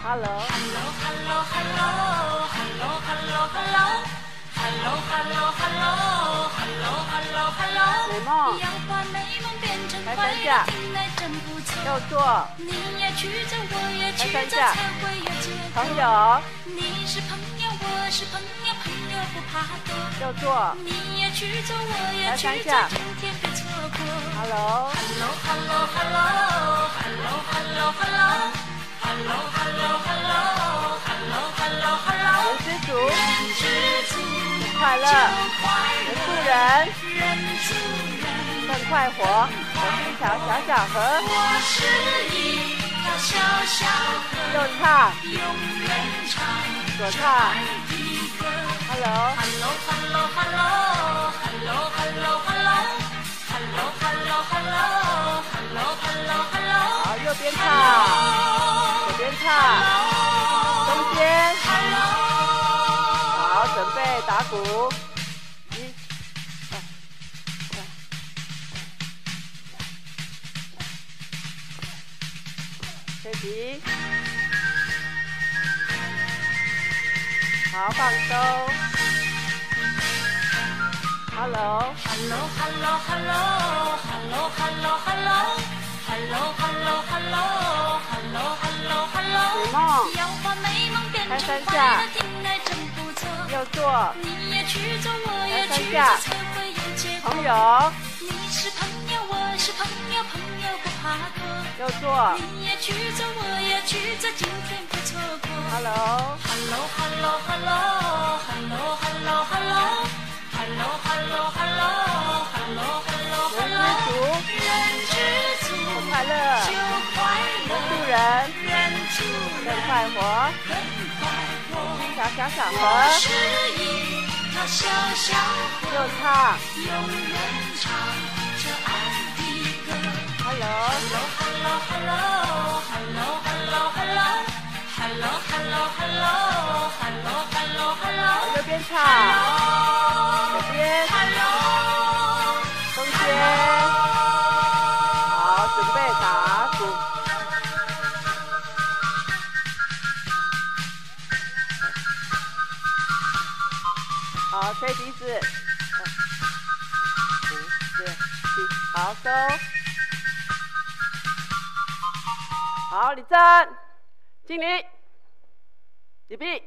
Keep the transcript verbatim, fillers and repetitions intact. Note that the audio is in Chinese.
Hello。 Hello Hello Hello Hello Hello Hello Hello Hello Hello Hello Hello Hello。 美梦。 要把美梦变成快乐，听来真不错。 右坐。 你也去走，我也去走，才会有结果。 朋友。 你是朋友，我是朋友，朋友不怕多。 右坐。 你也去走，我也去走，今天别错过。 Hello。 Hello Hello Hello Hello Hello Hello Hello Hello Hello Hello Hello Hello。 人知足。 人知足。 快乐。人助人。 人助人。 更快活。走一条小小河。 我是一条小小河。 右唱。 永远唱。 左唱。Hello。 Hello Hello Hello Hello Hello Hello Hello Hello Hello Hello Hello Hello。 好，右边唱。左边唱。中间。 Hello。 好，准备打鼓。一、二、三。吹笛。好，放松。Hello。 Hello Hello Hello Hello Hello Hello Hello Hello Hello Hello Hello Hello。 美梦。 要把美梦变成快乐，听来真不错。 右坐。 你也去走，我也去走，才会有结果。 朋友。 你是朋友，我是朋友，朋友不怕多。 右坐。 你也去走，我也去走，今天别错过。 Hello。 Hello Hello Hello Hello Hello Hello Hello Hello Hello Hello Hello Hello。人知足。 快乐。 就快乐。 人助人。 人助人。 更快活。 更快活。 一条小小河。 我是一条小小河。 右唱。 永远唱着爱的歌。 Hello。 Hello Hello Hello Hello Hello Hello Hello Hello Hello Hello Hello Hello。 右边唱。左边。 Hello。 中间。好，准备打鼓。好，吹笛子。五、六、七，好，收。好，立正，敬礼，礼毕。